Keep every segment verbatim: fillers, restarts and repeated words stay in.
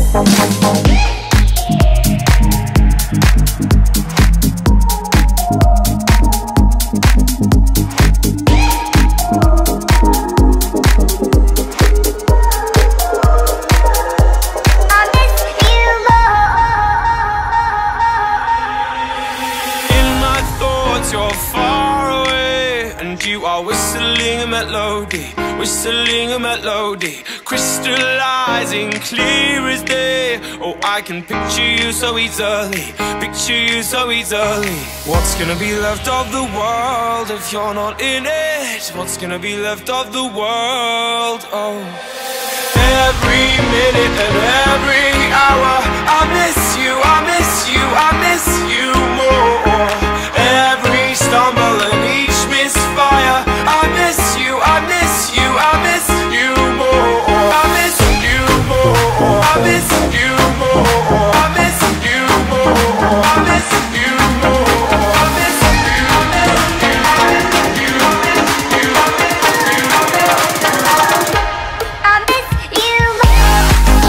You're far away, and you are whistling a melody, whistling a melody, crystallizing clear as day. Oh, I can picture you so easily, picture you so easily. What's gonna be left of the world if you're not in it? What's gonna be left of the world? Oh, every minute and every hour, I miss you, I miss you, I miss you more. Every stumble and each misfire, I miss you, I miss you, I miss you more. I miss you more, I miss you more, I miss you more, I miss you more, I miss you, I miss you, I miss you, I miss you, I miss you more.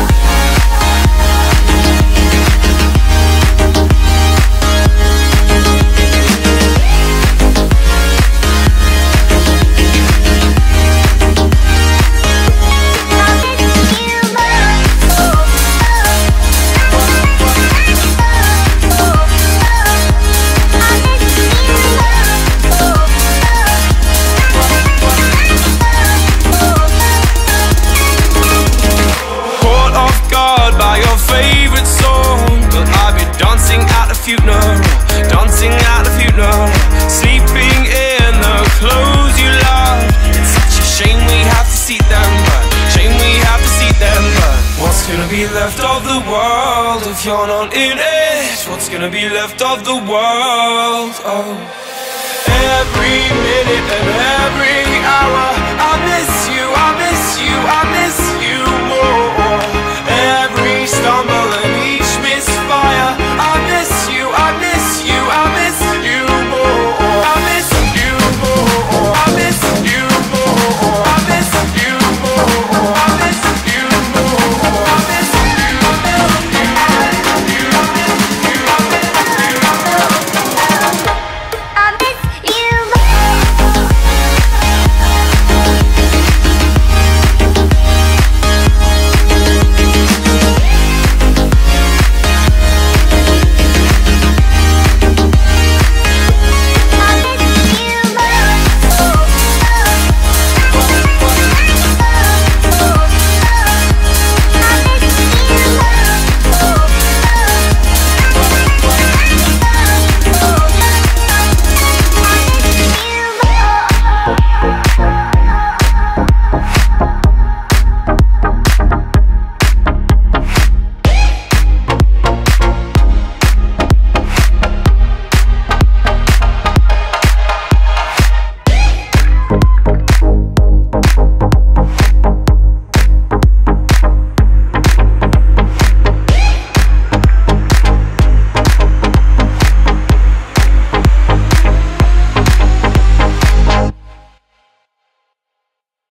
Funeral, dancing at the funeral, sleeping in the clothes you love. It's such a shame we have to see them, but shame we have to see them, but what's gonna be left of the world if you're not in it? What's gonna be left of the world? Oh, every minute and every hour, I miss you, I miss you, I miss you more.